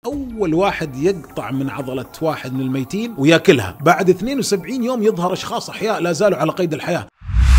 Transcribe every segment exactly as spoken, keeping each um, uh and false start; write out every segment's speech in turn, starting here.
أول واحد يقطع من عضلة واحد من الميتين وياكلها. بعد اثنين وسبعين يوم يظهر أشخاص أحياء لا زالوا على قيد الحياة.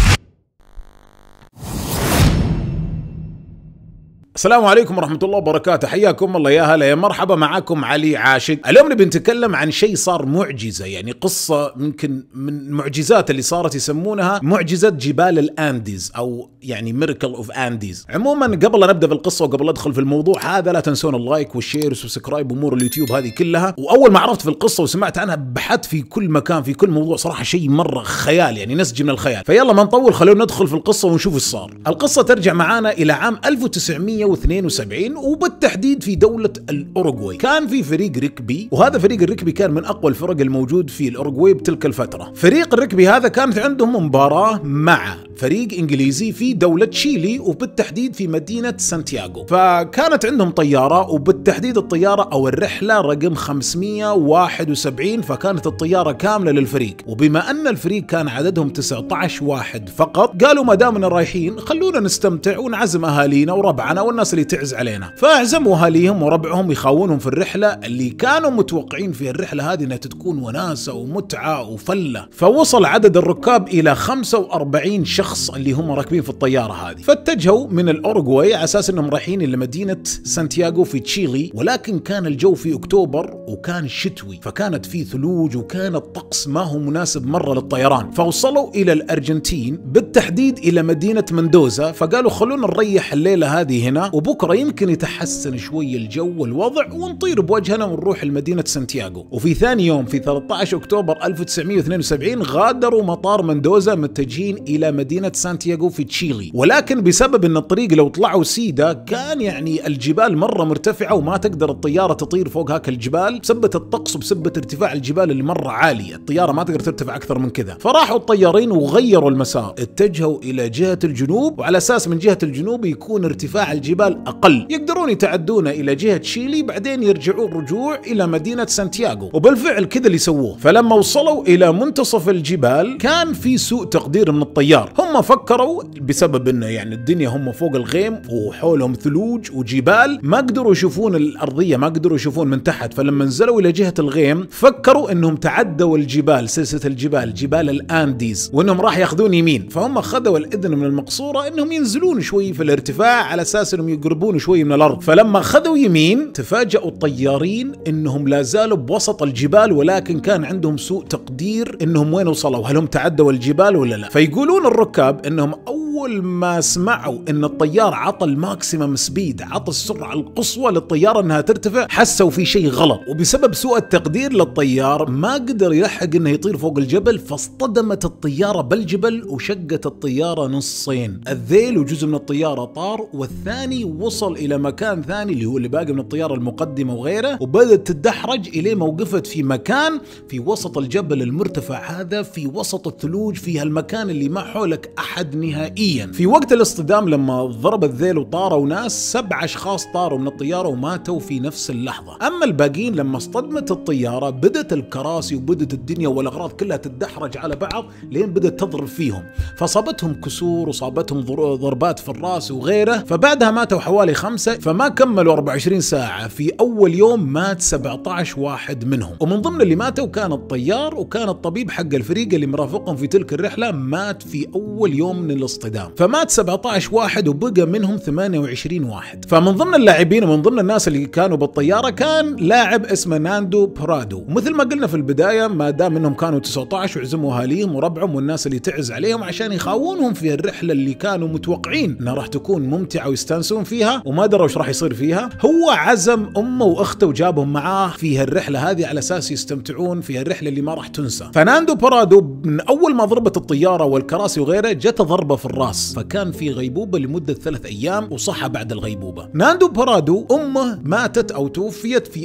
السلام عليكم ورحمة الله وبركاته، حياكم الله، يا هلا يا مرحبا، معاكم علي عاشق. اليوم نبي نتكلم عن شيء صار معجزة، يعني قصة يمكن من المعجزات اللي صارت يسمونها معجزة جبال الأنديز أو يعني ميراكل اوف أنديز. عموما قبل لا نبدأ في القصة وقبل لا ندخل في الموضوع هذا لا تنسون اللايك والشير والسبسكرايب وامور اليوتيوب هذه كلها. وأول ما عرفت في القصة وسمعت عنها بحثت في كل مكان في كل موضوع، صراحة شيء مرة خيال، يعني نسج من الخيال. فيلا ما نطول، خلونا ندخل في القصة ونشوف ايش صار. القصة ترجع معانا إلى عام ألف وتسعمية واثنين وسبعين وبالتحديد في دولة الأوروغواي. كان في فريق ركبي، وهذا فريق الركبي كان من أقوى الفرق الموجود في الأوروغواي بتلك الفترة. فريق الركبي هذا كانت عندهم مباراة مع فريق إنجليزي في دولة تشيلي وبالتحديد في مدينة سانتياغو. فكانت عندهم طيارة، وبالتحديد الطيارة أو الرحلة رقم خمسمية وواحد وسبعين، فكانت الطيارة كاملة للفريق. وبما أن الفريق كان عددهم تسعة عشر واحد فقط، قالوا ما دامنا رايحين خلونا نستمتع ونعزم أهالينا وربعنا والناس اللي تعز علينا. فاعزموا أهاليهم وربعهم يخاونهم في الرحلة اللي كانوا متوقعين في الرحلة هذه انها تكون وناسة ومتعة وفلة. فوصل عدد الركاب إلى خمسة وأربعين شخص اللي هم راكبين في الطيارة هذه. فاتجهوا من الأوروغواي على أساس انهم رايحين إلى مدينة سانتياغو في تشيلي، ولكن كان الجو في أكتوبر وكان شتوي، فكانت في ثلوج وكان الطقس ما هو مناسب مرة للطيران. فوصلوا إلى الأرجنتين، بالتحديد إلى مدينة مندوزا. فقالوا خلونا نريح الليلة هذه هنا، وبكرة يمكن يتحسن شوي الجو والوضع ونطير بوجهنا ونروح لمدينة سانتياغو. وفي ثاني يوم في ثلاثة عشر أكتوبر ألف وتسعمية واثنين وسبعين غادروا مطار مندوزا متجهين إلى مدينة سانتياغو في تشيلي. ولكن بسبب أن الطريق لو طلعوا سيدا كان يعني الجبال مرة مرتفعة وما تقدر الطيارة تطير فوق هاك الجبال بسبب الطقس وبسبب ارتفاع الجبال اللي مرة عالية، الطيارة ما تقدر ترتفع أكثر من كذا. فراحوا الطيارين وغيروا المسار، اتجهوا إلى جهة الجنوب، وعلى أساس من جهة الجنوب يكون ارتفاع الجبال أقل، يقدرون يتعدون إلى جهة تشيلي بعدين يرجعون رجوع إلى مدينة سانتياغو. وبالفعل كذا اللي سووه. فلما وصلوا إلى منتصف الجبال كان في سوء تقدير من الطيار. هم فكروا بسبب إنه يعني الدنيا هم فوق الغيم وحولهم ثلوج وجبال ما قدروا يشوفون الأرضية، ما قدروا يشوفون من تحت. فلما نزلوا إلى جهة الغيم فكروا إنهم تعدوا الجبال، سلسلة الجبال جبال الأنديز، وإنهم راح ياخذون يمين. فهم خذوا الإذن من المقصورة إنهم ينزلون شوي في الارتفاع على أساس إنهم يقربون شوي من الأرض. فلما خذوا يمين تفاجأوا الطيارين إنهم لا زالوا بوسط الجبال، ولكن كان عندهم سوء تقدير إنهم وين وصلوا، هل هم تعدوا الجبال ولا لا. فيقولون الركاب إنهم أول ما سمعوا إن الطيار عطى الماكسيمم سبيد، عطى السرعة القصوى للطيارة إنها ترتفع، حسوا في شيء غلط. وبسبب سوء التقدير للطيار ما قدر يلحق إنه يطير فوق الجبل، فاصطدمت الطيارة بالجبل وشقت الطيارة نصين. الذيل وجزء من الطيارة طار، والثاني وصل إلى مكان ثاني اللي هو اللي باقي من الطيارة المقدمة وغيره، وبدأت تدحرج إليه ما وقفت في مكان في وسط الجبل المرتفع هذا، في وسط الثلوج، في هالمكان اللي ما حولك أحد نهائيا. في وقت الاصطدام لما ضرب الذيل وطاروا ناس، سبع أشخاص طاروا من الطيارة وماتوا في نفس اللحظة. أما الباقيين لما اصطدمت الطيارة بدت الكراسي وبدت الدنيا والأغراض كلها تدحرج على بعض لين بدت تضرب فيهم، فصابتهم كسور وصابتهم ضربات في الرأس وغيره. فبعدها ماتوا حوالي خمسة، فما كملوا أربعة وعشرين ساعة في أول يوم مات سبعة عشر واحد منهم. ومن ضمن اللي ماتوا كان الطيار وكان الطبيب حق الفريق اللي مرافقهم في تلك الرحلة، مات في أول يوم من الاصطدام. فمات سبعة عشر واحد وبقى منهم ثمانية وعشرين واحد. فمن ضمن اللاعبين ومن ضمن الناس اللي كانوا بالطيارة كان لاعب اسمه ناندو برادو. ومثل ما قلنا في البداية ما دام منهم كانوا تسعة عشر وعزموا أهاليهم وربعهم والناس اللي تعز عليهم عشان يخاونهم في الرحلة اللي كانوا متوقعين انها راح تكون ممتعة ويستانسون فيها وما دروا ايش راح يصير فيها، هو عزم امه واخته وجابهم معاه في هالرحلة هذه على اساس يستمتعون في هالرحلة اللي ما راح تنسى. فناندو برادو من اول ما ضربت الطيارة والكراسي وغيره جت ضربة في الراس، فكان في غيبوبة لمدة ثلاث ايام وصحى بعد الغيبوبة. ناندو برادو امه ماتت او توفيت في اول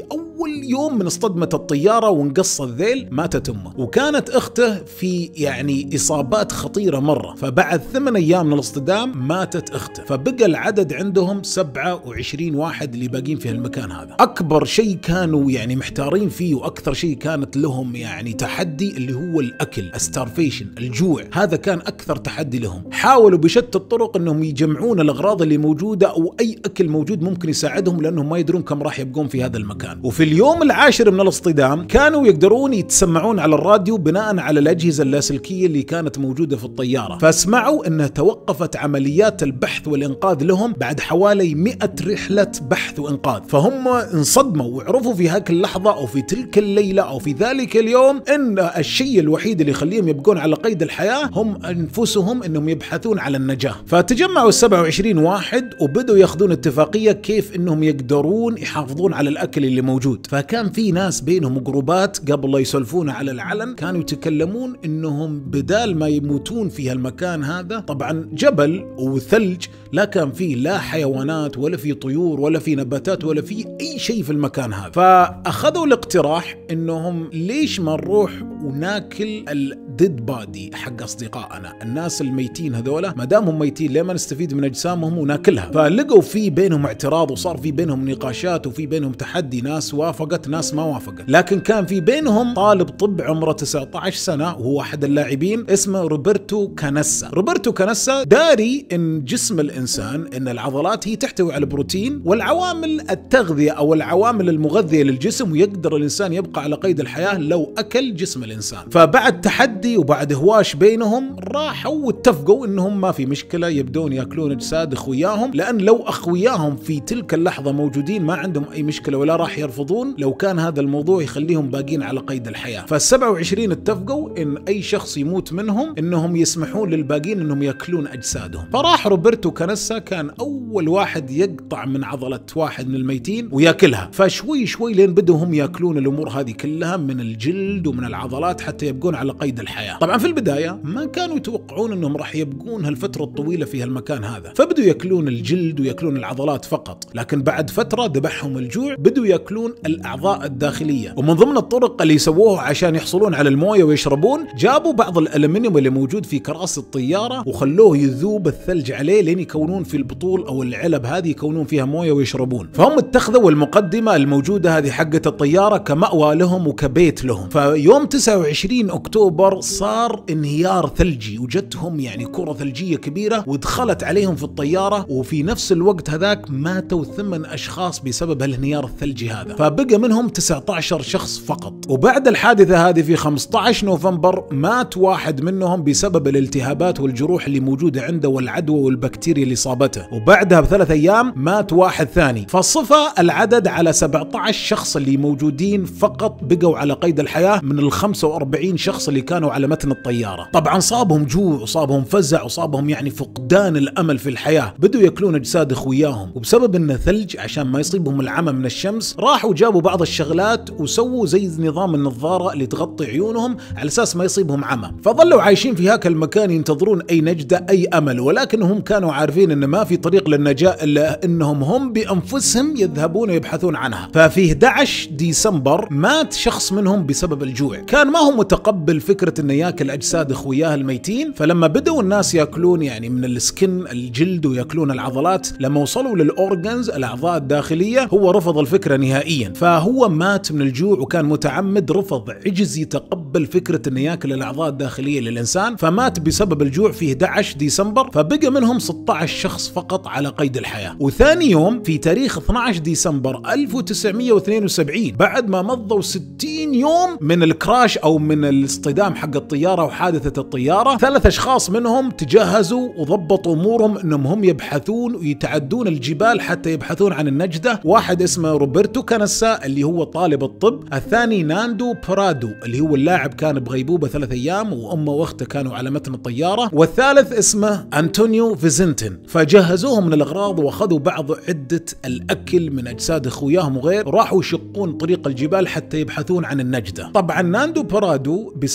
اول يوم من اصطدمة الطيارة وانقص الذيل ماتت امه، وكانت اخته في يعني اصابات خطيرة مرة، فبعد ثمان ايام من الاصطدام ماتت اخته، فبقى العدد عندهم سبعة وعشرين واحد اللي باقين في المكان هذا. اكبر شيء كانوا يعني محتارين فيه واكثر شيء كانت لهم يعني تحدي اللي هو الاكل، الستارفيشن، الجوع، هذا كان اكثر تحدي لهم. حاولوا بشتى الطرق انهم يجمعون الاغراض اللي موجودة او اي اكل موجود ممكن يساعدهم، لانهم ما يدرون كم راح يبقون في هذا المكان. وفي اليوم العاشر من الاصطدام كانوا يقدرون يتسمعون على الراديو بناء على الاجهزة اللاسلكية اللي كانت موجودة في الطيارة، فاسمعوا انها توقفت عمليات البحث والانقاذ لهم بعد حوالي مئة رحلة بحث وانقاذ. فهم انصدموا وعرفوا في هذه اللحظة او في تلك الليلة او في ذلك اليوم ان الشيء الوحيد اللي يخليهم يبقون على قيد الحياة هم انفسهم، انهم يبحثون على النجاة. فتجمعوا السبعة وعشرين واحد وبدوا ياخذون اتفاقية كيف انهم يقدرون يحافظون على الاكل اللي موجود. فكان في ناس بينهم جروبات قبل لا يسولفون على العلن كانوا يتكلمون انهم بدال ما يموتون في هالمكان هذا، طبعا جبل وثلج، لا كان فيه لا حيوانات ولا في طيور ولا في نباتات ولا في اي شيء في المكان هذا. فاخذوا الاقتراح انهم ليش ما نروح وناكل الديد بادي حق اصدقائنا، الناس الميتين هذولا، ما دامهم ميتين ليه ما نستفيد من اجسامهم وناكلها. فلقوا في بينهم اعتراض وصار في بينهم نقاشات وفي بينهم تحدي، ناس وافقت ناس ما وافقت. لكن كان في بينهم طالب طب عمره تسعة عشر سنة وهو احد اللاعبين اسمه روبرتو كانسا. روبرتو كانسا داري ان جسم الانسان، ان العضلات هي تحتوي على البروتين والعوامل التغذية او العوامل المغذية للجسم، ويقدر الانسان يبقى على قيد الحياة لو اكل جسم الانسان. فبعد تحدي وبعد هواش بينهم راحوا واتفقوا انهم ما في مشكلة يبدون ياكلون اجساد اخوياهم، لان لو اخوياهم في تلك اللحظة موجودين ما عندهم اي مشكلة ولا راح يرفضون لو كان هذا الموضوع يخليهم باقين على قيد الحياة. فالسبعة وعشرين اتفقوا ان اي شخص يموت منهم انهم يسمحون للباقين انهم ياكلون اجسادهم. فراح روبرتو كانسا كان اول واحد يقطع من عضلة واحد من الميتين وياكلها، فشوي شوي لين بدوا هم ياكلون الامور هذه كلها من الجلد ومن العضلات حتى يبقون على قيد الحياة. طبعا في البداية ما كانوا يتوقعون انهم راح يبقون هالفترة الطويلة في هالمكان هذا، فبدوا ياكلون الجلد وياكلون العضلات فقط. لكن بعد فترة ذبحهم الجوع، بدوا ياكلون الاعضاء الداخلية. ومن ضمن الطرق اللي سووها عشان يحصلون على المويه ويشربون، جابوا بعض الالمنيوم اللي موجود في كراسي الطيارة وخلوه يذوب الثلج عليه لين يكونون في البطول او العلب هذه يكونون فيها مويه ويشربون. فهم اتخذوا المقدمة الموجودة هذه حقة الطيارة كمأوى لهم وكبيت لهم. فيوم تسعة وعشرين اكتوبر صار انهيار ثلجي وجتهم يعني كرة ثلجية كبيرة ودخلت عليهم في الطيارة، وفي نفس الوقت هذاك ماتوا ثمان اشخاص بسبب الانهيار الثلجي هذا، فبقى منهم تسعة عشر شخص فقط. وبعد الحادثة هذه في خمسة عشر نوفمبر مات واحد منهم بسبب الالتهابات والجروح اللي موجودة عنده والعدوى والبكتيريا اللي صابته، وبعدها بثلاث ايام مات واحد ثاني. فصفى العدد على سبعة عشر شخص اللي موجودين فقط بقوا على قيد الحياة من ال خمسة وأربعين شخص اللي كانوا على متن الطيارة. طبعا صابهم جوع وصابهم فزع وصابهم يعني فقدان الامل في الحياة، بدوا ياكلون اجساد اخوياهم، وبسبب انه ثلج عشان ما يصيبهم العمى من الشمس راحوا جابوا بعض الشغلات وسووا زي نظام النظارة اللي تغطي عيونهم على اساس ما يصيبهم عمى. فظلوا عايشين في هاك المكان ينتظرون اي نجدة اي امل، ولكنهم كانوا عارفين ان ما في طريق للنجاة الا انهم هم بانفسهم يذهبون ويبحثون عنها. ففي أحد عشر ديسمبر مات شخص منهم بسبب الجوع، كان ما هو متقبل فكرة انه ياكل اجساد اخوياه الميتين. فلما بدأوا الناس ياكلون يعني من السكن الجلد وياكلون العضلات، لما وصلوا للاورجنز الاعضاء الداخلية هو رفض الفكرة نهائيا، فهو مات من الجوع وكان متعمد، رفض، عجز يتقبل فكرة انه ياكل الاعضاء الداخلية للانسان، فمات بسبب الجوع في أحد عشر ديسمبر. فبقى منهم ستة عشر شخص فقط على قيد الحياة. وثاني يوم في تاريخ اثني عشر ديسمبر ألف وتسعمئة واثنين وسبعين، بعد ما مضوا ستين يوم من الكراش او من الاصطدام حق الطيارة وحادثة الطيارة، ثلاث اشخاص منهم تجهزوا وضبطوا امورهم انهم هم يبحثون ويتعدون الجبال حتى يبحثون عن النجدة. واحد اسمه روبرتو كانسا اللي هو طالب الطب، الثاني ناندو برادو اللي هو اللاعب كان بغيبوبة ثلاث ايام وامه واخته كانوا على متن الطيارة، والثالث اسمه أنطونيو فيزنتين. فجهزوهم من الاغراض واخذوا بعض عدة الاكل من اجساد اخوياهم وغير، راحوا يشقون طريق الجبال حتى يبحثون عن النجدة. طبعا ناندو برادو بسبب ان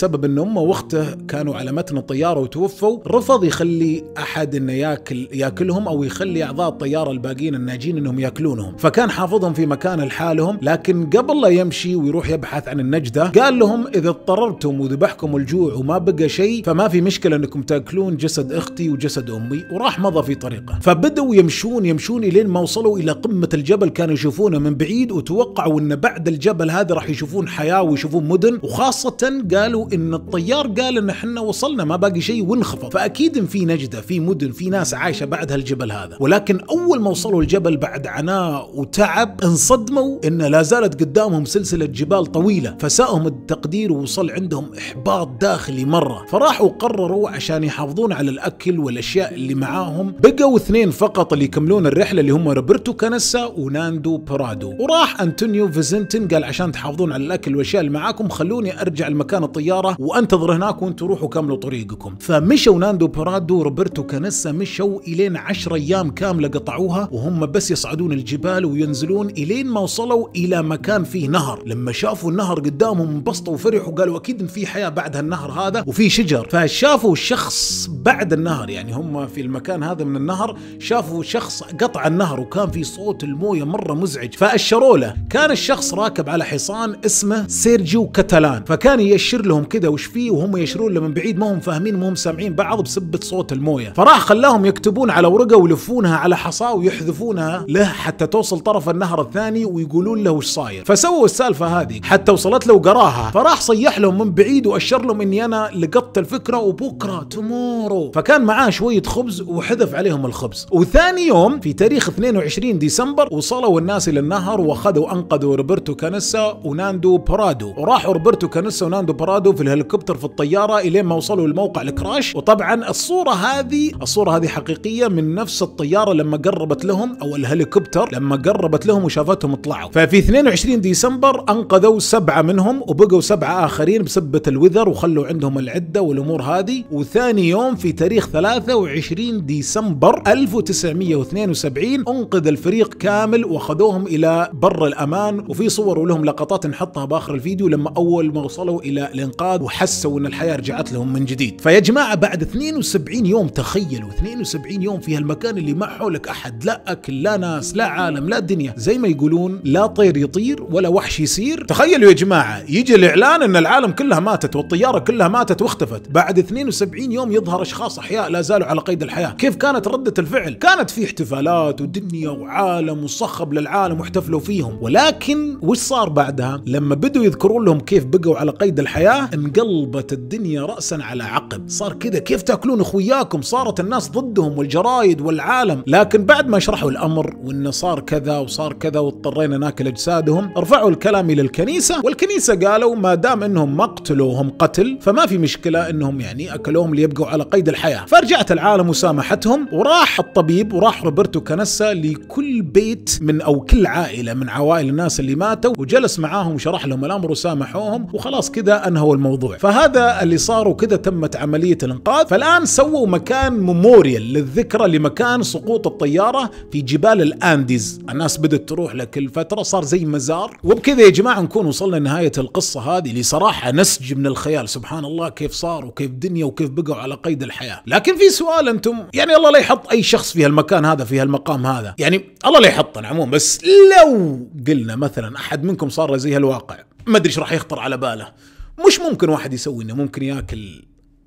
امه واخته كانوا على متن الطياره وتوفوا، رفض يخلي احد انه ياكل ياكلهم او يخلي اعضاء الطياره الباقيين الناجين انهم ياكلونهم، فكان حافظهم في مكان لحالهم. لكن قبل لا يمشي ويروح يبحث عن النجده قال لهم اذا اضطررتم وذبحكم الجوع وما بقى شيء فما في مشكله انكم تاكلون جسد اختي وجسد امي، وراح مضى في طريقه. فبدوا يمشون يمشون الين ما وصلوا الى قمه الجبل، كانوا يشوفونه من بعيد وتوقعوا ان بعد الجبل هذا راح يشوفون حياه ويشوفون مدن، وخاصه قالوا ان الطيار قال ان احنا وصلنا ما باقي شيء وانخفض، فاكيد في نجده في مدن في ناس عايشه بعد هالجبل هذا. ولكن اول ما وصلوا الجبل بعد عناء وتعب انصدموا ان لا زالت قدامهم سلسله جبال طويله، فساءهم التقدير ووصل عندهم احباط داخلي مره، فراحوا قرروا عشان يحافظون على الاكل والاشياء اللي معاهم بقوا اثنين فقط اللي يكملون الرحله اللي هم روبرتو كانيسا وناندو برادو. وراح انطونيو فيزنتين قال عشان تحافظون على الاكل والاشياء اللي معاكم خلوني ارجع لمكان الطياره وانتظر هناك وانتم روحوا كملوا طريقكم. فمشوا ناندو برادو وروبرتو كانيسا مشوا الين عشر ايام كامله قطعوها وهم بس يصعدون الجبال وينزلون الين ما وصلوا الى مكان فيه نهر. لما شافوا النهر قدامهم انبسطوا وفرحوا وقالوا اكيد ان في حياه بعد هالنهر هذا وفي شجر. فشافوا شخص بعد النهر، يعني هم في المكان هذا من النهر شافوا شخص قطع النهر وكان في صوت المويه مره مزعج، فاشروا له. كان الشخص راكب على حصان اسمه سيرجيو كاتالان، فكان يشير لهم كده وش فيه وهم يشيرون له من بعيد، ما هم فاهمين ما هم سامعين بعض بسبة صوت المويه. فراح خلاهم يكتبون على ورقه ويلفونها على حصاه ويحذفونها له حتى توصل طرف النهر الثاني ويقولون له وش صاير. فسووا السالفه هذه حتى وصلت له وقراها، فراح صيح لهم من بعيد واشر لهم اني انا لقطت الفكره وبكره تومورو. فكان معاه شويه خبز وحذف عليهم الخبز. وثاني يوم في تاريخ اثنين وعشرين ديسمبر وصلوا الناس الى النهر واخذوا انقذوا روبرتو كانيسا وناندو برادو، وراحوا روبرتو كانيسا وناندو برادو في الهليكوبتر في الطياره الين ما وصلوا لموقع الكراش. وطبعا الصوره هذه الصوره هذه حقيقيه من نفس الطياره لما قربت لهم او الهليكوبتر لما قربت لهم وشافتهم طلعوا. ففي اثنين وعشرين ديسمبر انقذوا سبعه منهم وبقوا سبعه اخرين بسبه الوذر وخلوا عندهم العده والامور هذه. وثاني يوم في تاريخ ثلاثة وعشرين ديسمبر ألف وتسعمئة واثنين وسبعين انقذ الفريق كامل واخذوهم الى بر الامان، وفي صور ولهم لقطات نحطها باخر الفيديو لما اول ما وصلوا الى الانقاذ وحسوا ان الحياه رجعت لهم من جديد. فيا جماعه بعد اثنين وسبعين يوم، تخيلوا اثنين وسبعين يوم في هالمكان اللي ما حولك احد، لا اكل لا ناس لا عالم لا دنيا، زي ما يقولون لا طير يطير ولا وحش يسير. تخيلوا يا جماعه يجي الاعلان ان العالم كلها ماتت والطياره كلها ماتت واختفت، بعد اثنين وسبعين يوم يظهر اشخاص احياء لا زالوا على قيد الحياه. كيف كانت رده الفعل؟ كانت في احتفالات ودنيا وعالم وصخب للعالم واحتفلوا فيهم. ولكن وش صار بعدها؟ لما بدوا يذكرون لهم كيف بقوا على قيد الحياه انقلبت الدنيا راسا على عقب. صار كذا كيف تاكلون اخوياكم؟ صارت الناس ضدهم والجرايد والعالم. لكن بعد ما شرحوا الامر وانه صار كذا وصار كذا واضطرينا ناكل اجسادهم، رفعوا الكلام الى الكنيسه، والكنيسه قالوا ما دام انهم ما قتلوهم قتل فما في مشكله انهم يعني اكلوهم ليبقوا على قيد الحياه. فرجعت العالم وسامحتهم، وراح الطبيب وراح روبرتو كانيسا لكل بيت من او كل عائله من عوائل الناس اللي ماتوا وجلس معاهم وشرح لهم الامر وسامحوهم، وخلاص كذا انهوا الموضوع. فهذا اللي صار وكذا تمت عمليه الانقاذ. فالان سووا مكان ميموريال للذكرى لمكان سقوط الطياره في جبال الانديز، الناس بدت تروح لكل فتره، صار زي مزار. وبكذا يا جماعه نكون وصلنا لنهايه القصه هذه اللي صراحه نسج من الخيال. سبحان الله كيف صار وكيف دنيا وكيف بقوا على قيد الحياه. لكن في سؤال، انتم يعني الله لا يحط اي شخص في هالمكان هذا في هالمقام هذا، يعني الله لا يحطنا عموما، بس لو قلنا مثلا احد منكم صار زي هالواقع ما ادري ايش راح يخطر على باله. مش ممكن واحد يسوي انه ممكن ياكل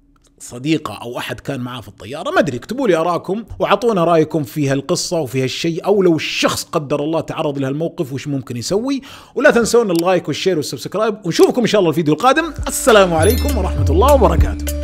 صديقه او احد كان معاه في الطياره، ما ادري. اكتبوا لي اراءكم واعطونا رايكم في هالقصه وفي هالشيء، او لو الشخص قدر الله تعرض لهالموقف وش ممكن يسوي. ولا تنسون اللايك والشير والسبسكرايب، ونشوفكم ان شاء الله الفيديو القادم. السلام عليكم ورحمه الله وبركاته.